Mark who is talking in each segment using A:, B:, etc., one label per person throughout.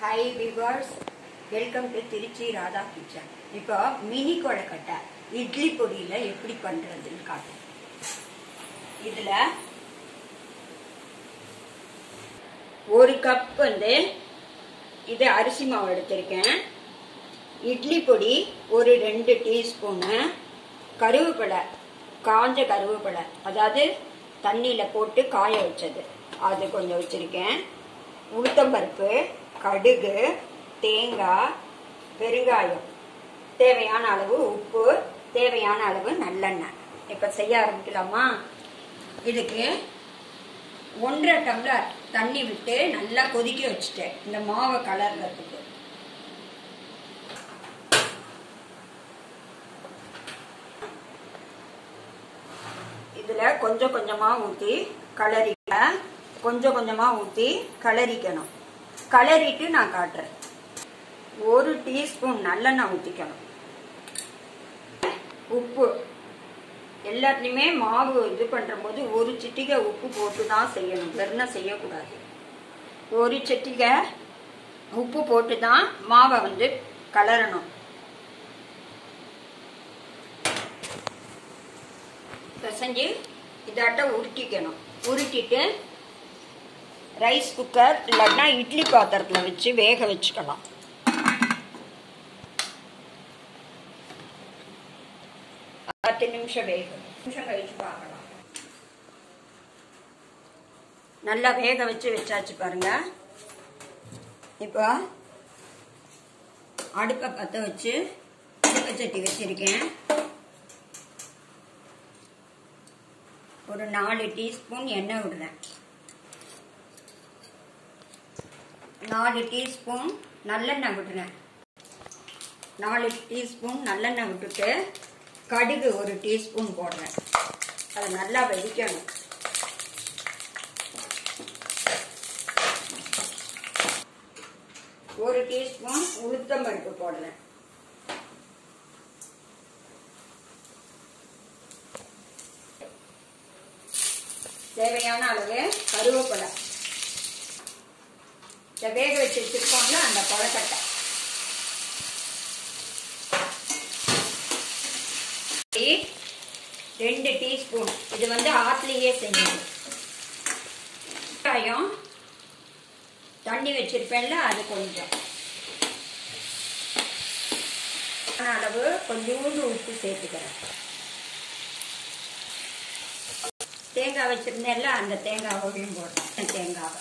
A: Hi viewers, welcome to Tiruchi Radha Kitchen. இப்போ mini kozhukattai idli பொடியில எப்படி பண்றதுன்னு காட்டுறேன். இதுல 1 கப் இது அரிசி மாவு எடுத்திருக்கேன். இட்லி பொடி ஒரு 2 டீஸ்பூன், கருவேப்பிலை, காஞ்ச கருவேப்பிலை, அதாவது தண்ணியில போட்டு காய வச்சது அது கொஞ்சம் வச்சிருக்கேன். உளுத்தம்பருப்பு, கடுகு, தேங்காய், பெருங்காயம், தேவையான அளவு உப்பு, தேவையான அளவு நல்லெண்ணெய். இப்ப செய்ய ஆரம்பிக்கலாமா? இதுக்கு 1.5 டம்ளர் தண்ணி விட்டு நல்லா கொதிக்க வச்சுட்டேன் இந்த மாவை கலர்றதுக்கு. இதுல கொஞ்சம் கொஞ்சமா ஊத்தி கலரிக்கணும். கலரிட்டு நான் காட்டுறேன். 1 டீஸ்பூன் நல்லெண்ணெய் ஊத்திக்கணும். உப்பு எல்லாத்துலயுமே மாவு இது பண்ற போது 1 சிட்டிகை உப்பு போட்டுதான் செய்யணும், வெறும் செய்யக்கூடாது. 1 சிட்டிகை உப்பு போட்டுதான் மாவை கலரணும். பிசைஞ்சு இதாட்ட உருட்டிக்கணும். உருட்டிட்டு ரைஸ் குக்கர் இல்லைன்னா இட்லி பாத்திரத்துல வச்சு வேக வச்சுக்கலாம். நிமிஷம் கழிச்சு பார்க்கலாம். நல்லா வேக வச்சாச்சு பாருங்க. இப்போ அடுப்பை பற்ற வச்சு சட்டி வச்சிருக்கேன். ஒரு 4 டீஸ்பூன் எண்ணெய் விடுறேன். 4 டீஸ்பூன் நல்லெண்ணெய் விடுறேன். 4 டீஸ்பூன் நல்லெண்ணெய் விட்டுட்டு கடுகு 1 டீஸ்பூன் போடுறேன். அது நல்லா வெடிக்கணும். ஒரு டீஸ்பூன் உளுத்தம்பருப்பு போடுறேன். தேவையான அளவு கருவேப்பிலை, வேக வச்சு வச்சிருக்கோம்ல அந்த கொழுக்கட்டை, 2 டீஸ்பூன். இது ஆத்துலயே செஞ்சது. வெங்காயம் தண்ணி வச்சிருப்பேன்ல அது கொஞ்சம் அளவு கொஞ்சோண்டு உப்பு சேர்த்துக்கிறேன். தேங்காய் வச்சிருந்தேன்ல அந்த தேங்காவையும் போடுறேன். தேங்காவை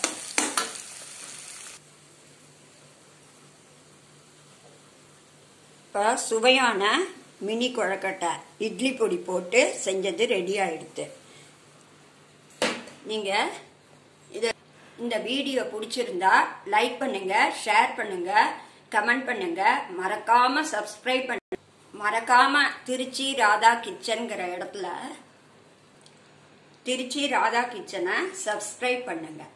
A: இப்போ சுவையான மினி கொழுக்கட்டை இட்லி பொடி போட்டு செஞ்சது ரெடி ஆயிடுது. நீங்க இந்த வீடியோ பிடிச்சிருந்தா லைக் பண்ணுங்க, ஷேர் பண்ணுங்க, கமெண்ட் பண்ணுங்க, மறக்காம சப்ஸ்கிரைப் பண்ணுங்க. மறக்காம திருச்சி ராதா கிச்சன்ங்கிற இடத்துல திருச்சி ராதா கிச்சனை சப்ஸ்கிரைப் பண்ணுங்க.